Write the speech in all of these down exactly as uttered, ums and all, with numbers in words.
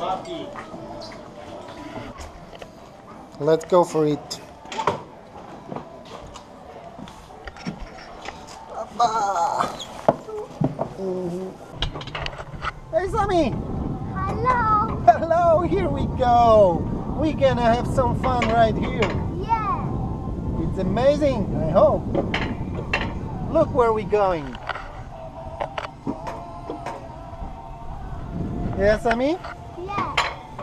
Let's go for it. Mm-hmm. Hey, Sammie! Hello! Hello, here we go! We're gonna have some fun right here. Yeah! It's amazing, I hope. Look where we're going. Yeah, Sammie? Yeah.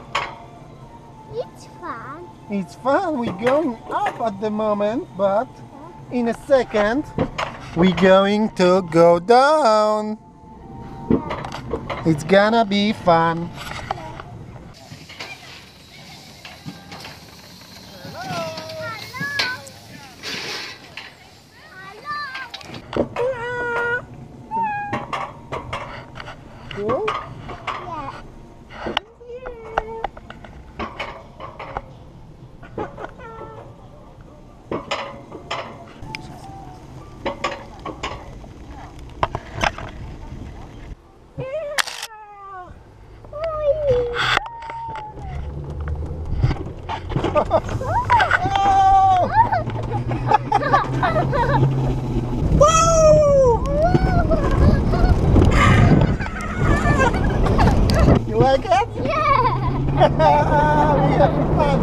It's fun. It's fun. We're going up at the moment, but in a second we're going to go down. It's gonna be fun. Cool? Yeah. You like it? Yeah! We having fun.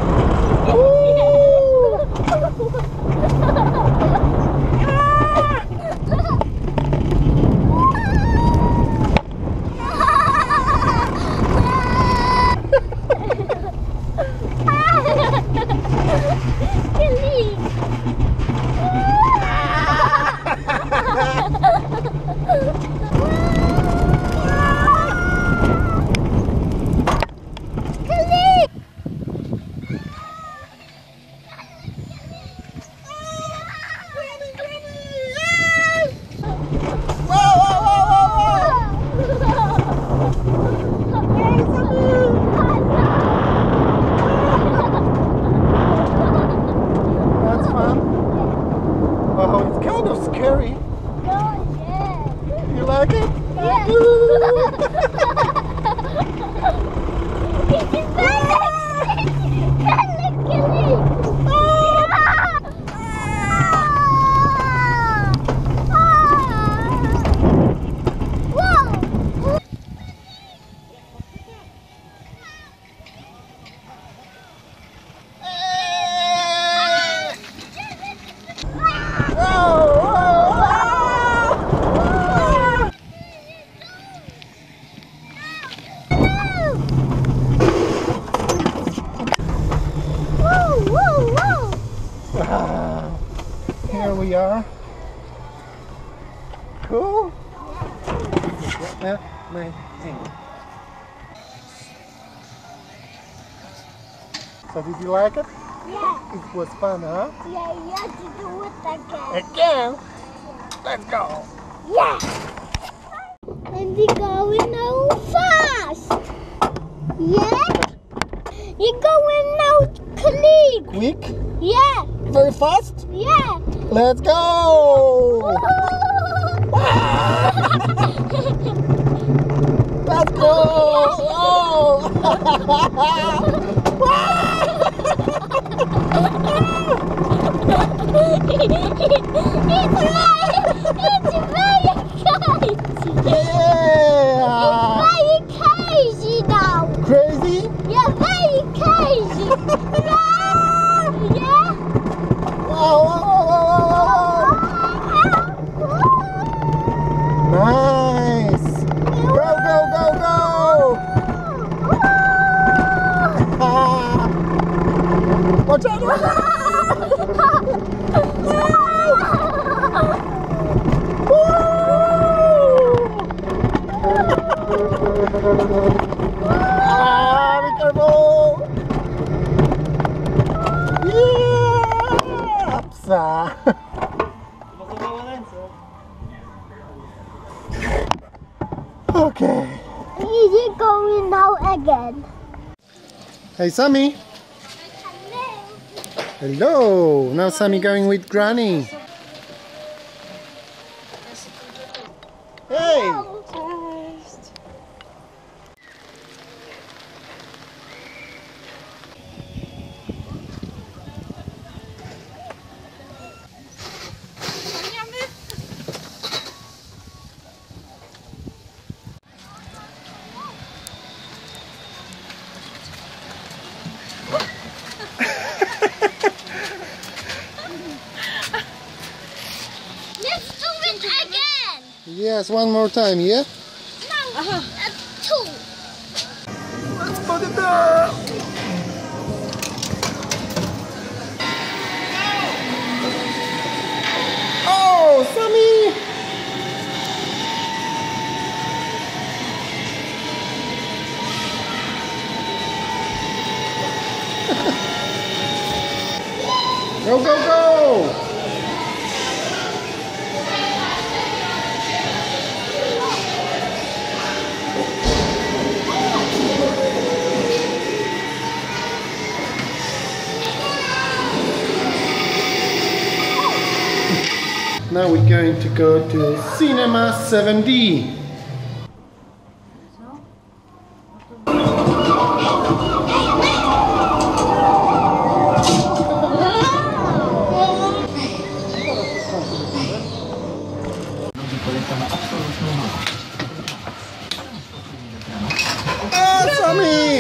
Scary. Oh, yeah. You like it? Yeah. It's Here we are. Cool. Yeah, my thing. So did you like it? Yeah. It was fun, huh? Yeah, you have to do it again. Again? Let's go. Yeah. And you're going now fast. Yeah. You're going now quick. Quick? Yeah. Very fast? Yeah. Let's go! Let's go! Oh. It's very, it's very crazy. Yeah! It's very crazy now. Crazy? Yeah, very crazy. Yeah. Yeah. Whoa, whoa, whoa, whoa, whoa. Nice! Go, go, go, go! Watch out! Watch out! Ah, be careful! Yeah! Upsa! Okay. Easy going now again. Hey, Sammie. Hello. Now Sammie going with Granny. Hey. Yes, one more time, yeah? No, uh, two. Let's put it there! Oh, Sammy! Go, go, go! Now we're going to go to Cinema seven D. Ah, Sammy!